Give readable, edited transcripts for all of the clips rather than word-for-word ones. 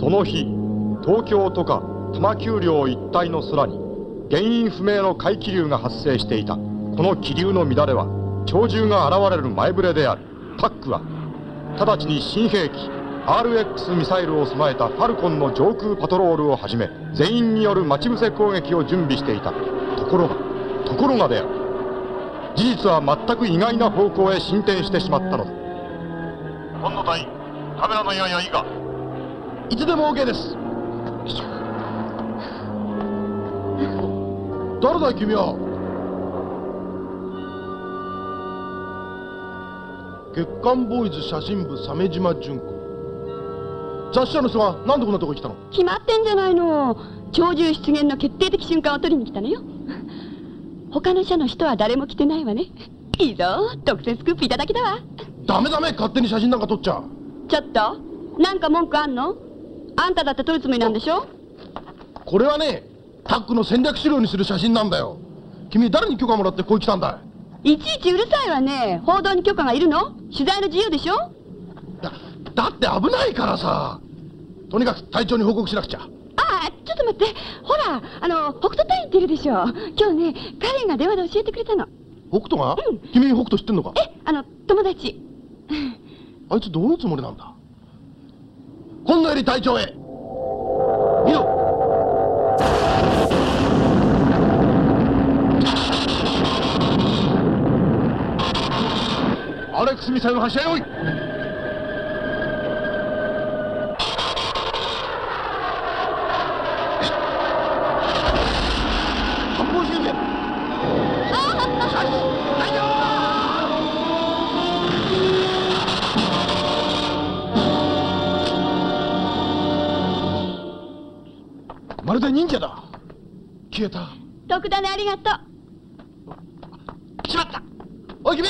その日、東京とか多摩丘陵一帯の空に原因不明の怪気流が発生していた。この気流の乱れは鳥獣が現れる前触れである。タックは直ちに新兵器 RX ミサイルを備えたファルコンの上空パトロールをはじめ、全員による待ち伏せ攻撃を準備していた。ところがである。事実は全く意外な方向へ進展してしまったのだ。今野隊、カメラの用意はいいか？ いつでも OK です。誰だい君は？月刊ボーイズ写真部鮫島純子。雑誌社の人がなんでこんなとこ来たの？ 決まってんじゃないの。鳥獣出現の決定的瞬間を取りに来たのよ。他の社の人は誰も来てないわね。いいぞ、特製スクープいただきだわ。 ダメ勝手に写真なんか撮っちゃ。 ちょっと、なんか文句あんの？あんただって撮るつもりなんでしょ？ これはね、タックの戦略資料にする写真なんだよ。君誰に許可もらってこう来たんだい？いちいちうるさいわね。報道に許可がいるの？取材の自由でしょ？ だって危ないからさ。とにかく隊長に報告しなくちゃ。 ああ、ちょっと待って。ほら、北斗隊員っているでしょ。今日ね、カレンが電話で教えてくれたの。 北斗が？ うん。 君北斗知ってんのか？ 友達。 あいつどういうつもりなんだ？今度より隊長へ。見ろ。アレックスミサイル発射用意。発砲修正。まるで忍者だ。消えた。 特ダネありがとう。しまった。おい君。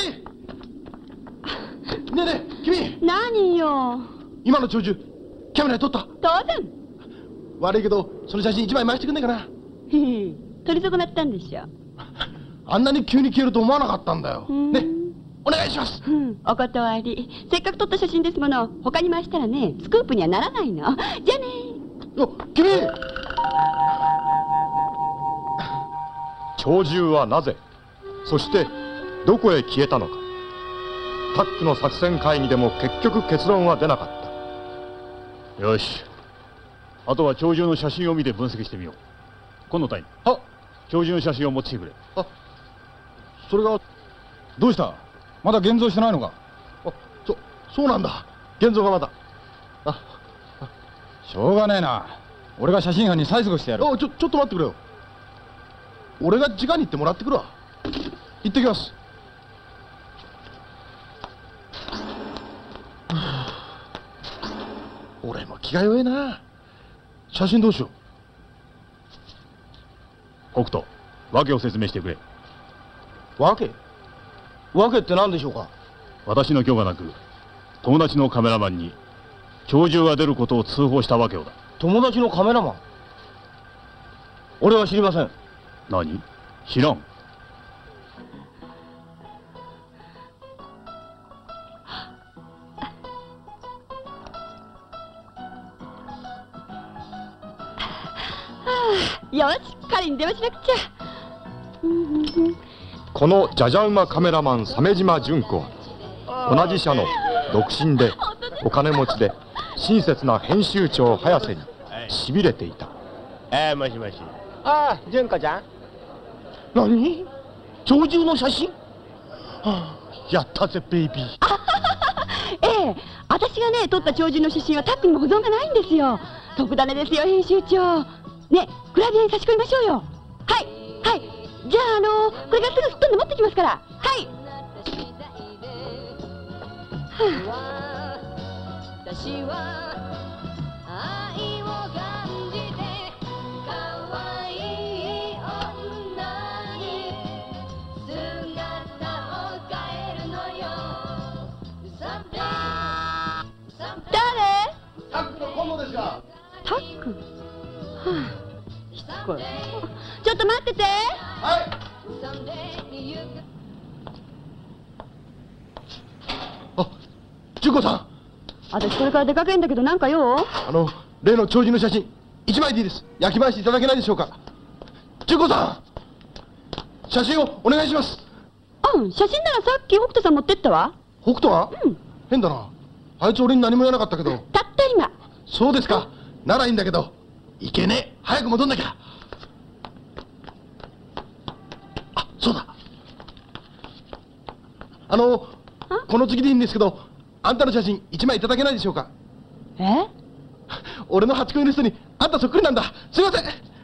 ねえ君。 何よ。 今の鳥獣キャメラで撮った？ 当然。 悪いけどその写真一枚回してくんねえかな。 取り損なったんでしょ。 あんなに急に消えると思わなかったんだよ。ね、お願いします。 お断り。せっかく撮った写真ですもの。他に回したらね、スクープにはならないの。じゃあね。 君。 鳥獣はなぜ、そしてどこへ消えたのか。タックの作戦会議でも結局結論は出なかった。 よし、あとは鳥獣の写真を見て分析してみよう。今野隊員、鳥獣の写真を持ってきてくれ。 それがどうした？まだ現像してないのか？ そうなんだ。現像がまだ。 しょうがねえな。俺が写真班に催促してやる。 ちょっと待ってくれよ。俺が直に行ってもらってくるわ。行ってきます。俺も気が弱いな。写真どうしよう。北斗、訳を説明してくれ。 訳って何でしょうか？ 私の許可なく友達のカメラマンに鳥獣が出ることを通報したわけをだ。 友達のカメラマン？俺は知りません。 何？知らん。 よし、彼に電話しなくちゃ。 このじゃじゃ馬カメラマン鮫島純子は同じ社の独身でお金持ちで親切な編集長早瀬にしびれていた。 もしもし。純子ちゃん。 何？鳥獣の写真？やったぜベイビー。 ええ、私がね撮った鳥獣の写真はタックにも保存がないんですよ。特ダネですよ編集長。ね、グラビアに差し込みましょうよ。はい。じゃあこれからすぐ吹っ飛んで持ってきますから。はい。私は愛を感じて可愛い女に姿を変えるのよ。誰？ タックの今野ですが。 タック？しつこい。ちょっと待ってて。 はい。純子さん。 私これから出かけるんだけどなんか用？ 例の長寿の写真1枚でいいです。焼き回していただけないでしょうか。純子さん、写真をお願いします。 写真ならさっき北斗さん持ってったわ。 北斗は？変だな。あいつ俺に何も言わなかったけど。 たった今。 そうですか。ならいいんだけど。いけねえ。早く戻んなきゃ。あ、そうだ。この次でいいんですけど、あんたの写真1枚いただけないでしょうか。俺の初恋の人にあんたそっくりなんだ。すいません。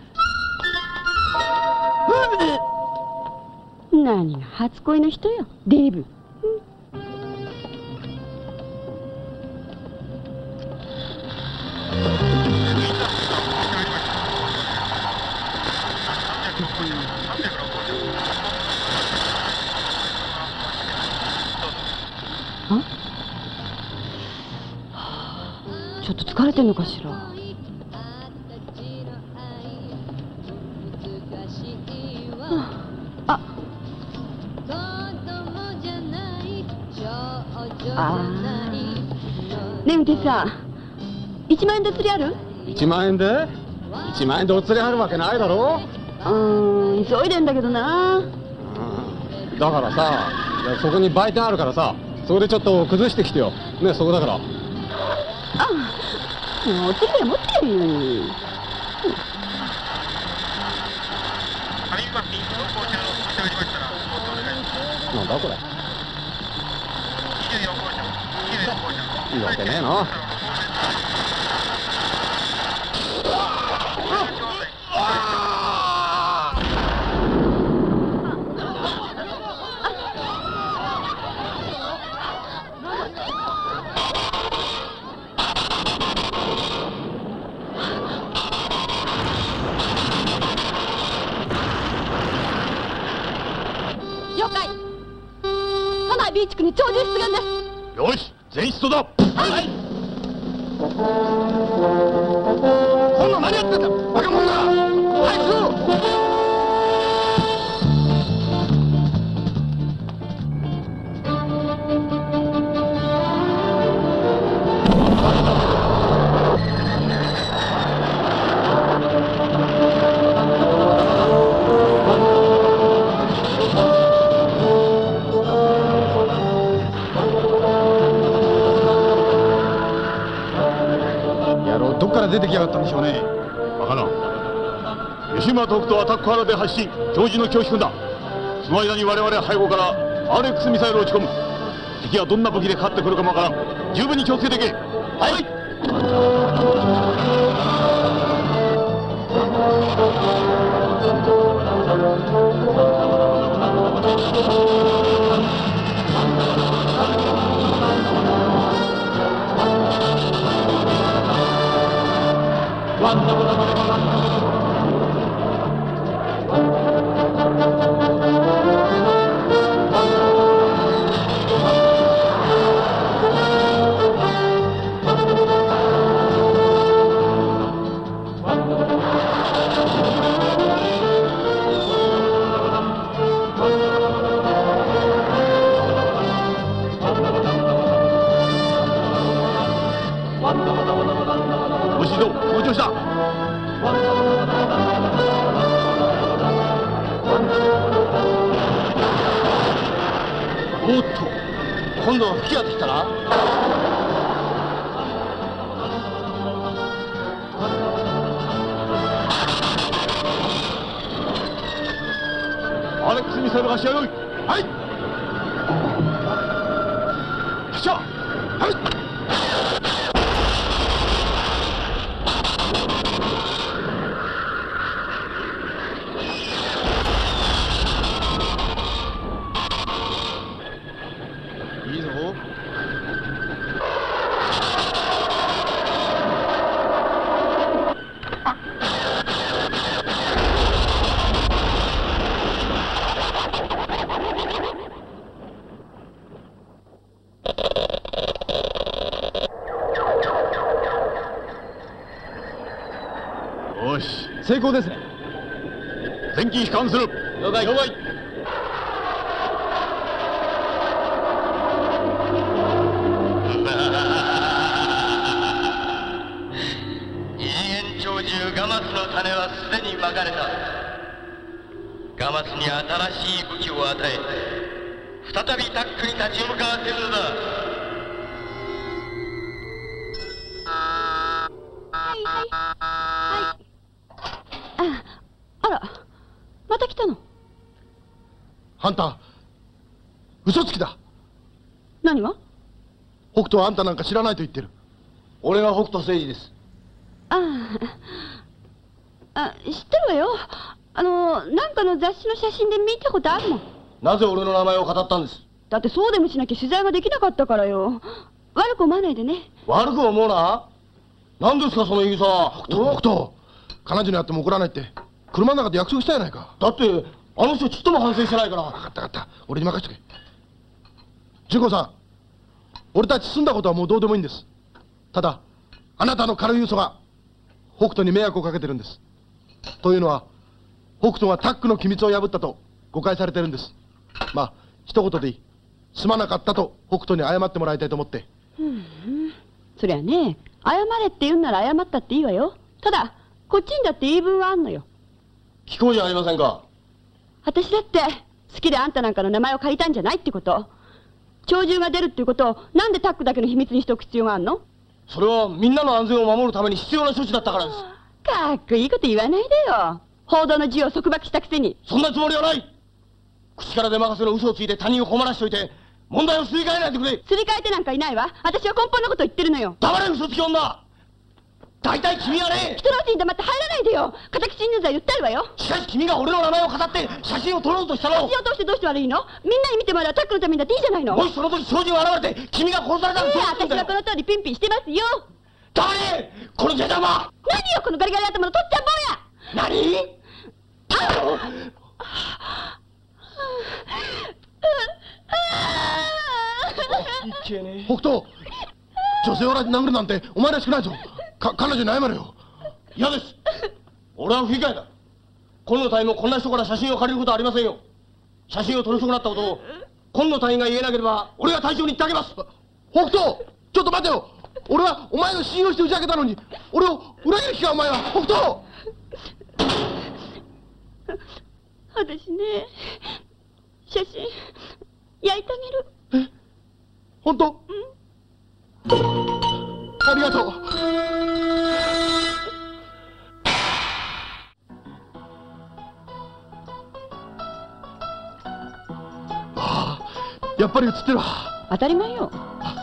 何が初恋の人よ、デーブ。ちょっと疲れてんのかしら。ねえ運転手さん、1万円でお釣りある ？1万円で？1万円でお釣りあるわけないだろ。 急いでんだけどな。 だからさ、そこに売店あるからさ、そこでちょっと崩してきてよ。ね、そこだから。 お釣りは持ってるよ。 なんだこれ。いいわけねえな。 了解。都内ビーチ区に長寿出現です。 よし、全室だ。 はい。 こんな何やってんだバカ者が。早くしろ。 どっから出てきやがったんでしょうね。 バカな。吉村と北斗はタック原で発進、長寿の恐縮だ。その間に我々背後から RX ミサイルを撃ち込む。敵はどんな武器でかかってくるかもわからん。十分に気をつけていけ。はい。 おっと、今度は吹き当てきたな。 アレックスミサイルがしやよい。 はい。発射。はい。いいぞ。 よし、 成功ですね。 前期悲観する。 了解。 了解。 別れた。ガマスに新しい武器を与え、再びタックに立ち向かわせるのだ。 はいはいはい。あら、また来たの。 あんた嘘つきだ。 何が？ 北斗はあんたなんか知らないと言ってる。俺が北斗誠二です。 知ってるわよ。なんかの雑誌の写真で見たことあるもん。 なぜ俺の名前を語ったんです？ だってそうでもしなきゃ取材ができなかったからよ。悪く思わないでね。 悪く思うな。何ですかその言い草。北斗、彼女に会っても怒らないって車の中で約束したやないか。だってあの人ちっとも反省してないから。分かった分かった、俺に任せとけ。純子さん、俺たち済んだことはもうどうでもいいんです。ただあなたの軽い嘘が北斗に迷惑をかけてるんです。というのは北斗がタックの機密を破ったと誤解されてるんです。まあ一言でいい。すまなかったと北斗に謝ってもらいたいと思って。 そりゃね、謝れって言うんなら謝ったっていいわよ。ただこっちにだって言い分はあんのよ。 聞こうじゃありませんか。 私だって好きであんたなんかの名前を借りたんじゃないってこと。鳥獣が出るっていうことをなんでタックだけの秘密にしておく必要があるの？ それはみんなの安全を守るために必要な処置だったからです。 かっこいいこと言わないでよ。報道の自由を束縛したくせに。 そんなつもりはない。口から出任せの嘘をついて他人を困らしておいて問題をすり替えないでくれ。 すり替えてなんかいないわ。私は根本のこと言ってるのよ。 黙れ嘘つき女。大体君はね、 人のうちに黙って入らないでよ。敵侵入罪言ってあるわよ。 しかし君が俺の名前を語って写真を撮ろうとしたの。 写真を通してどうして悪いの？みんなに見てもらうタックのためにだっていいじゃないの。 もしその時鳥獣が現れて君が殺されたらどうするんだよ。 私はこの通りピンピンしてますよ。 黙れこの下駄馬。 何よこのガリガリ頭のとっちゃん坊や。 何？北斗、女性を殴るなんてお前らしくないぞ。彼女に謝れよ。嫌です。俺は不愉快だ。今野隊員もこんな人から写真を借りることはありませんよ。写真を撮り損なったことを今野隊員が言えなければ俺が隊長に言ってあげます。北斗、ちょっと待てよ。俺はお前を信用して打ち明けたのに俺を裏切る気かお前は。北斗、 私ね、写真焼いてあげる。 え、本当？ありがとう。ああ、やっぱり写ってるわ。 当たり前よ。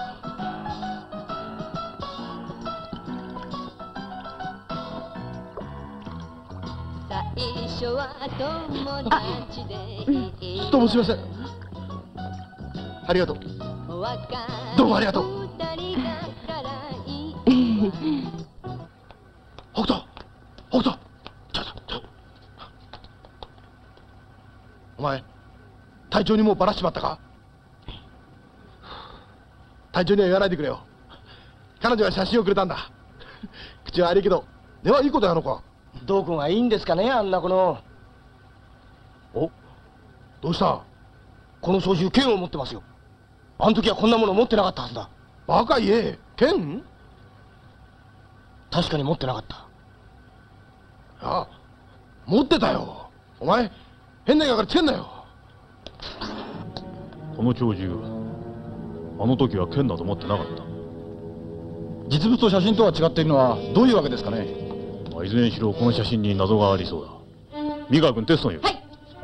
どうもすいません。ありがとう。どうもありがとう。北斗、北斗、ちょっと。お前、隊長にもうバラしちまったか？隊長には言わないでくれよ。彼女は写真をくれたんだ。口は悪いけど根はいいことやのか。 どこがいいんですかね、あんな子の。 お、どうした？ この操縦剣を持ってますよ。あの時はこんなもの持ってなかったはずだ。 バカ言え。剣？ 確かに持ってなかった。 ああ、持ってたよ。お前変な言い方つけんなよ。 この鳥獣、あの時は剣など持ってなかった。 実物と写真とは違っているのはどういうわけですかね？ いずれにしろこの写真に謎がありそうだ。三河君、テストに。 はい。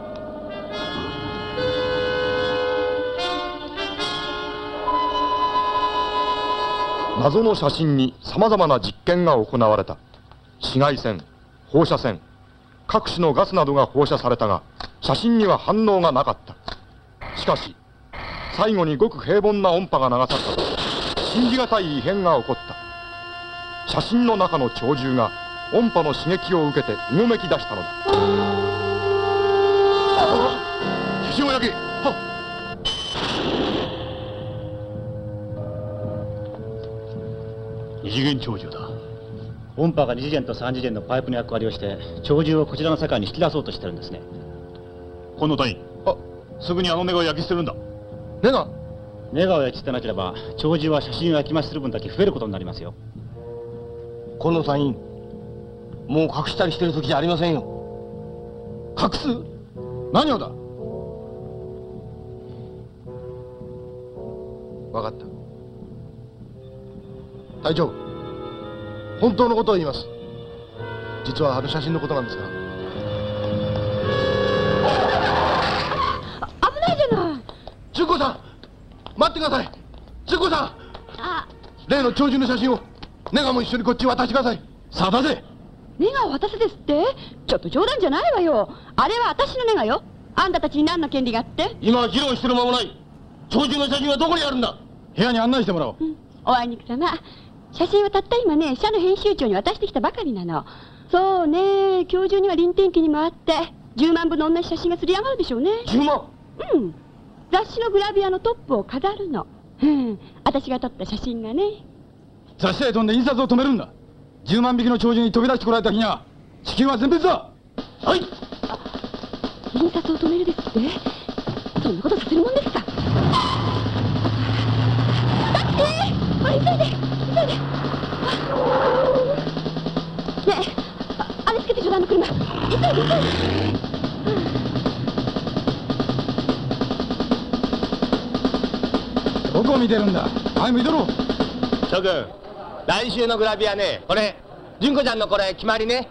謎の写真にさまざまな実験が行われた。紫外線、放射線、各種のガスなどが放射されたが写真には反応がなかった。しかし最後にごく平凡な音波が流されたと信じがたい異変が起こった。写真の中の鳥獣が音波の刺激を受けてうごめき出したのだ。 写真を焼け。 二次元鳥獣だ。 音波が二次元と三次元のパイプの役割をして鳥獣をこちらの世界に引き出そうとしてるんですね。 今野隊員、すぐにあのネガを焼き捨てるんだ。 ネガ？ ネガを焼き捨てなければ鳥獣は写真を焼き増しする分だけ増えることになりますよ。 今野隊員、もう隠したりしてる時じゃありませんよ。 隠す？何をだ？ 分かった。隊長、本当のことを言います。実はあの写真のことなんですが。 危ないじゃない。 純子さん、待ってください。純子さん、例の鳥獣の写真をネガも一緒にこっちに渡してください。 さあ出せ。 ネガを渡せですって？ちょっと冗談じゃないわよ。あれは私のネガよ。あんたたちに何の権利があって？ 今は議論してる間もない。鳥獣の写真はどこにあるんだ？ 部屋に案内してもらおう。 おあいにくさま。写真はたった今ね、社の編集長に渡してきたばかりなの。そうね、今日中には臨転機にもあって10万部の同じ写真がすり上がるでしょうね。 10万？ うん。雑誌のグラビアのトップを飾るの。私が撮った写真がね。 雑誌へ飛んで印刷を止めるんだ。10万匹の鳥獣に飛び出してこられた日には地球は全滅だ。 はい。 印刷を止めるですって？そんなことさせるもんですか？だってほら急いで急いで。ねえ、あれつけてちょうだい、あの車。急いで急いで。 どこを見てるんだ。はい、見とろ。 諸君、来週のグラビアね、これ純子ちゃんのこれ決まりね。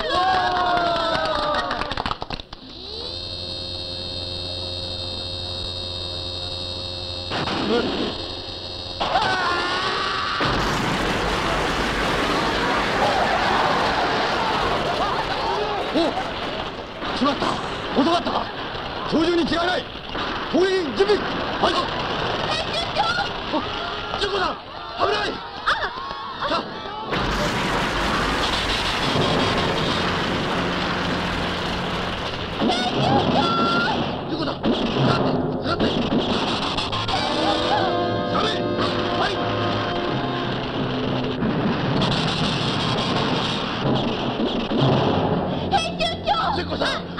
お、しまった。遅かったか。鳥獣に違いない。攻撃準備。はい。純子さん、危ない。さあ。純子さん、下がって下がって。下がれ。はい。 編集長。 純子さん。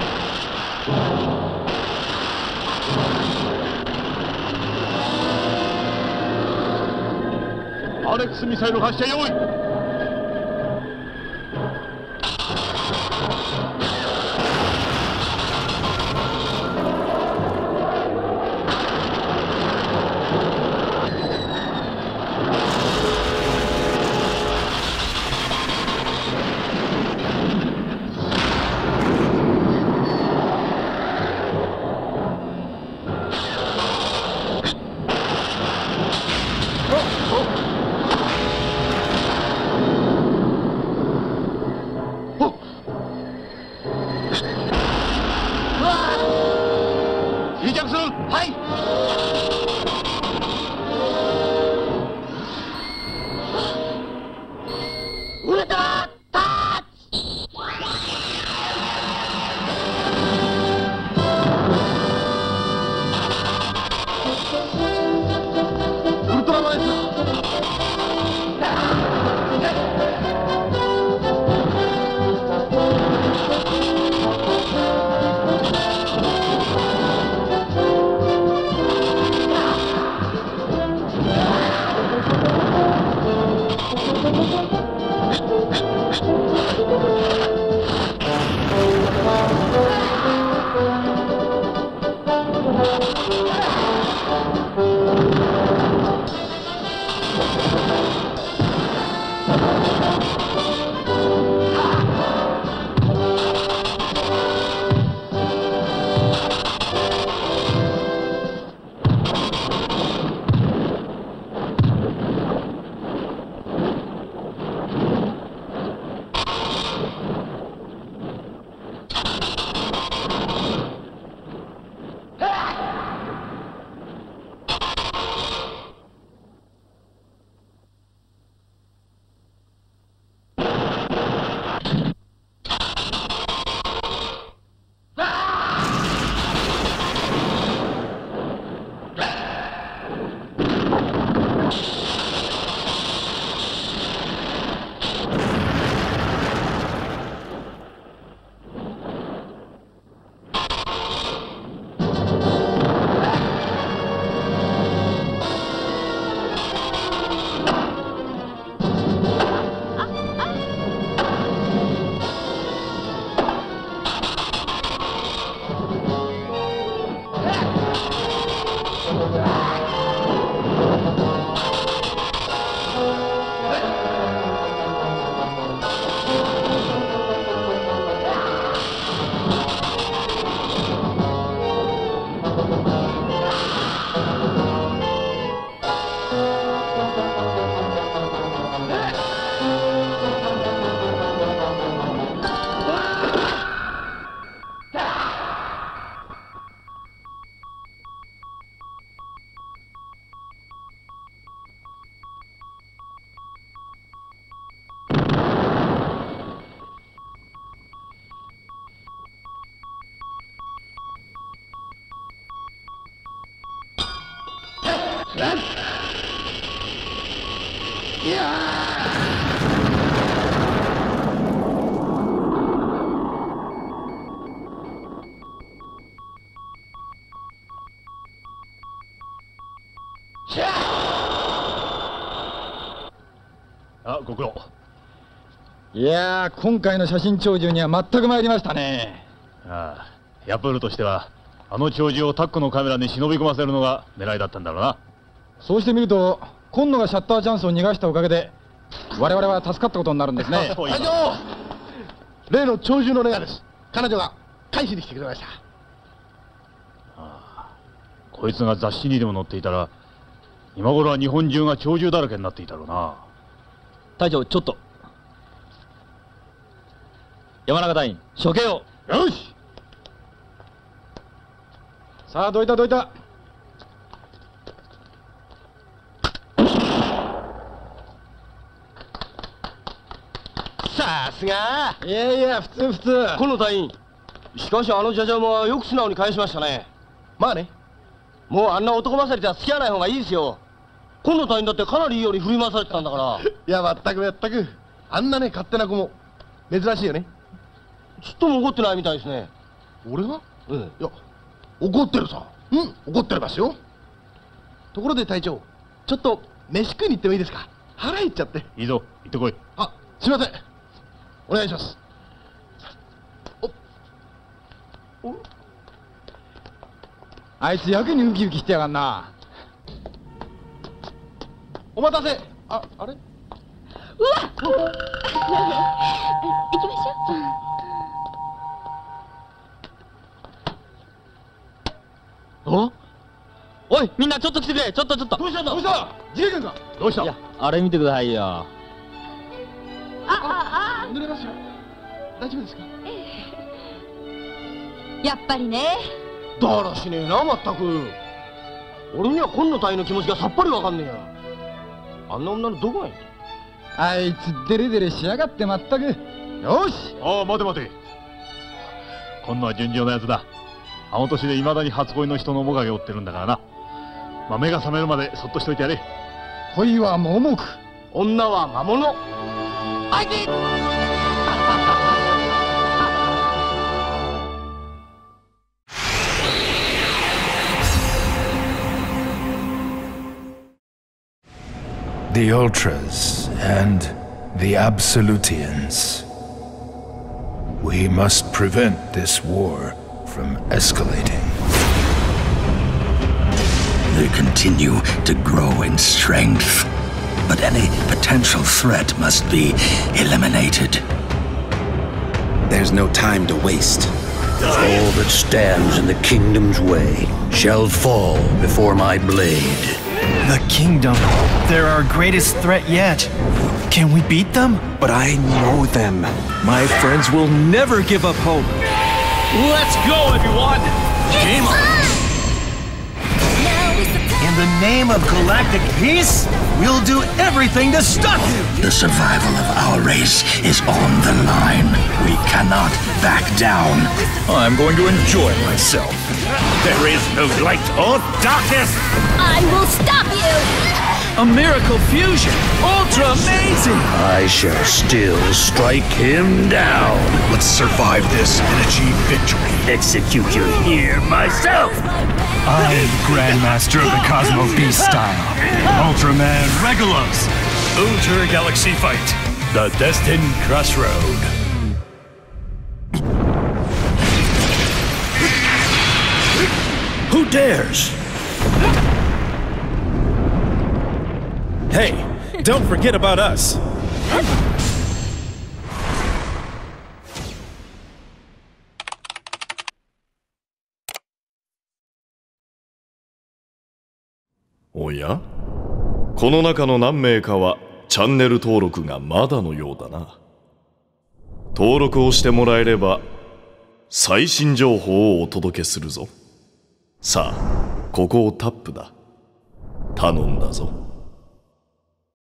アレックスミサイル発射用意。 あ、ご苦労。 いやー、今回の写真鳥獣には全く参りましたね。 ああ、ヤプールとしてはあの鳥獣をタックのカメラに忍び込ませるのが狙いだったんだろうな。 そうしてみると今野がシャッターチャンスを逃がしたおかげで我々は助かったことになるんですね。 隊長、例の鳥獣のネガです。彼女が返しに来てくれました。 ああ、こいつが雑誌にでも載っていたら今頃は日本中が鳥獣だらけになっていたろうな。 隊長、ちょっと。山中隊員、処刑を。 よし。 さあ、どいたどいた。 さすが。 いやいや、普通普通。 この隊員、しかしあのジャジャマはよく素直に返しましたね。 まあね、 もうあんな男勝りとは付き合わない方がいいですよ。今野隊員だってかなりいいように振り回されてたんだから。 いや、まったくまったく、あんなね、勝手な子も珍しいよね。 ちっとも怒ってないみたいですね。 俺が？ うん。 いや、怒ってるさ。うん、怒ってますよ。ところで隊長、ちょっと飯食いに行ってもいいですか？腹減っちゃって。 いいぞ、行ってこい。 あ、すいません。お願いします。 あいつやけにウキウキしてやがんな。 お待たせ。あれ？ うわ行きましょう。 おい、みんなちょっと来てくれ。ちょっと。 どうしたんだ？どうした？自衛官か？ どうした？ いや、あれ見てくださいよ。 濡れますよ。大丈夫ですか？ やっぱりね。 だらしねえな、まったく。俺には今野隊員の気持ちがさっぱりわかんねえや。あんな女のどこがいいんだ。 あいつデレデレしやがってまったく。よし。 ああ、待て待て。今度は順調なやつだ。あの年でいまだに初恋の人の面影を追ってるんだからな。まあ、目が覚めるまでそっとしといてやれ。 恋は盲目、 女は魔物。相手。 The Ultras and the Absolutians. We must prevent this war from escalating. They continue to grow in strength, but any potential threat must be eliminated. There's no time to waste. All that stands in the kingdom's way shall fall before my blade. The kingdom. They're our greatest threat yet. Can we beat them? But I know them. My friends will never give up hope. Let's go, everyone! Game on! In the name of galactic peace, we'll do everything to stop you! The survival of our race is on the line. We cannot back down. I'm going to enjoy myself. There is no light or darkness! I will stop you! A miracle fusion! Ultra amazing! I shall still strike him down. Let's survive this and achieve victory. Execute you here myself! I am the Grandmaster of the Cosmo Beast style. Ultraman Regulus! Ultra Galaxy Fight. The Destined Crossroad. Who dares? Hey, don't forget about us. おや？この中の何名かはチャンネル登録がまだのようだな。登録をしてもらえれば最新情報をお届けするぞ。さあ、ここをタップだ。頼んだぞ。